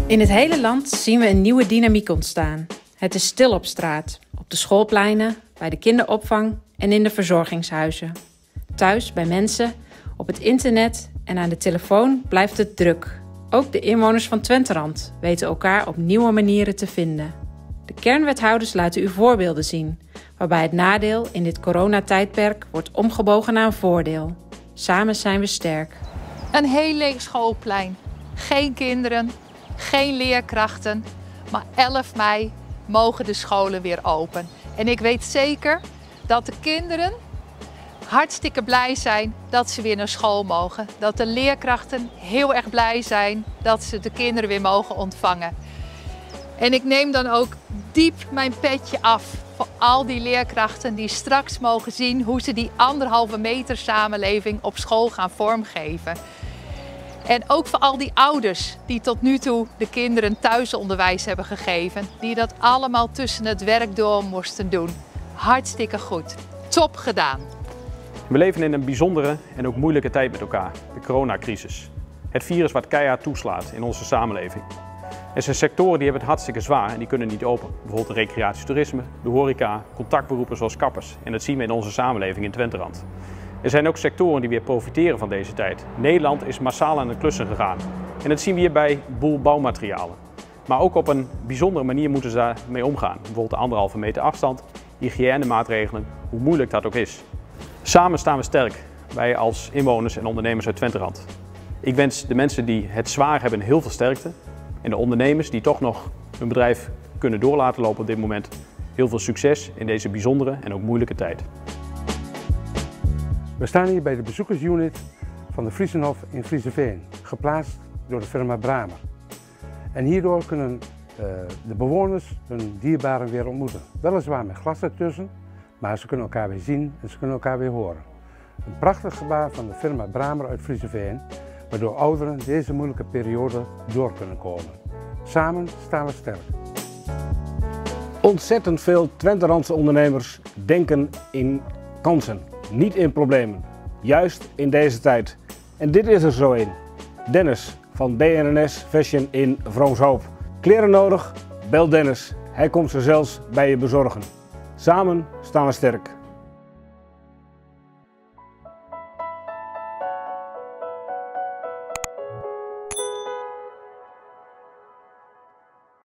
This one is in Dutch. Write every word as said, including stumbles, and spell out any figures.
In het hele land zien we een nieuwe dynamiek ontstaan. Het is stil op straat, op de schoolpleinen, bij de kinderopvang en in de verzorgingshuizen. Thuis, bij mensen, op het internet en aan de telefoon blijft het druk. Ook de inwoners van Twenterand weten elkaar op nieuwe manieren te vinden. De kernwethouders laten u voorbeelden zien, waarbij het nadeel in dit coronatijdperk wordt omgebogen naar een voordeel. Samen zijn we sterk. Een heel leeg schoolplein. Geen kinderen, geen leerkrachten. Maar elf mei mogen de scholen weer open. En ik weet zeker dat de kinderen hartstikke blij zijn dat ze weer naar school mogen. Dat de leerkrachten heel erg blij zijn dat ze de kinderen weer mogen ontvangen. En ik neem dan ook diep mijn petje af voor al die leerkrachten die straks mogen zien hoe ze die anderhalve meter samenleving op school gaan vormgeven. En ook voor al die ouders die tot nu toe de kinderen thuisonderwijs hebben gegeven. Die dat allemaal tussen het werk door moesten doen. Hartstikke goed. Top gedaan. We leven in een bijzondere en ook moeilijke tijd met elkaar. De coronacrisis. Het virus wat keihard toeslaat in onze samenleving. Er zijn sectoren die hebben het hartstikke zwaar en die kunnen niet open. Bijvoorbeeld de recreatietoerisme, de horeca, contactberoepen zoals kappers. En dat zien we in onze samenleving in Twenterand. Er zijn ook sectoren die weer profiteren van deze tijd. Nederland is massaal aan het klussen gegaan. En dat zien we hier bij Boel Bouwmaterialen. Maar ook op een bijzondere manier moeten ze daarmee omgaan. Bijvoorbeeld de anderhalve meter afstand, hygiënemaatregelen, hoe moeilijk dat ook is. Samen staan we sterk, wij als inwoners en ondernemers uit Twenterand. Ik wens de mensen die het zwaar hebben heel veel sterkte. En de ondernemers die toch nog hun bedrijf kunnen door laten lopen op dit moment, heel veel succes in deze bijzondere en ook moeilijke tijd. We staan hier bij de bezoekersunit van de Friesenhof in Frieseveen, geplaatst door de firma Bramer. En hierdoor kunnen uh, de bewoners hun dierbaren weer ontmoeten. Weliswaar met glas ertussen, maar ze kunnen elkaar weer zien en ze kunnen elkaar weer horen. Een prachtig gebaar van de firma Bramer uit Frieseveen, waardoor ouderen deze moeilijke periode door kunnen komen. Samen staan we sterk. Ontzettend veel Twenterandse ondernemers denken in kansen, niet in problemen. Juist in deze tijd. En dit is er zo in. Dennis van B N N S Fashion in Vroomshoop. Kleren nodig? Bel Dennis. Hij komt ze zelfs bij je bezorgen. Samen staan we sterk.